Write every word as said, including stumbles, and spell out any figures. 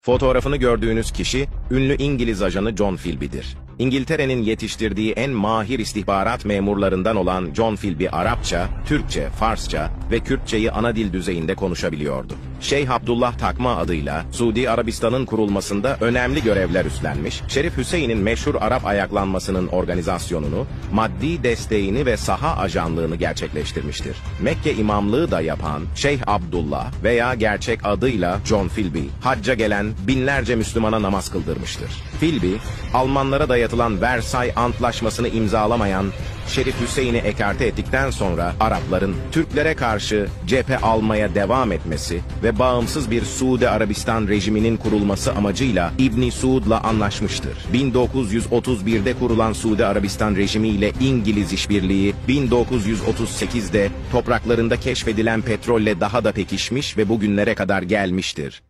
Fotoğrafını gördüğünüz kişi, ünlü İngiliz ajanı John Philby'dir. İngiltere'nin yetiştirdiği en mahir istihbarat memurlarından olan John Philby, Arapça, Türkçe, Farsça ve Kürtçeyi ana dil düzeyinde konuşabiliyordu. Şeyh Abdullah takma adıyla Suudi Arabistan'ın kurulmasında önemli görevler üstlenmiş, Şerif Hüseyin'in meşhur Arap ayaklanmasının organizasyonunu, maddi desteğini ve saha ajanlığını gerçekleştirmiştir. Mekke imamlığı da yapan Şeyh Abdullah veya gerçek adıyla John Philby, hacca gelen binlerce Müslümana namaz kıldırmıştır. Philby, Almanlara dayatılan Versay Antlaşması'nı imzalamayan Şerif Hüseyin'i ekarte ettikten sonra Arapların Türklere karşı cephe almaya devam etmesi ve bağımsız bir Suudi Arabistan rejiminin kurulması amacıyla İbn Suud'la anlaşmıştır. bin dokuz yüz otuz bir'de kurulan Suudi Arabistan rejimi ile İngiliz işbirliği bin dokuz yüz otuz sekiz'de topraklarında keşfedilen petrolle daha da pekişmiş ve bugünlere kadar gelmiştir.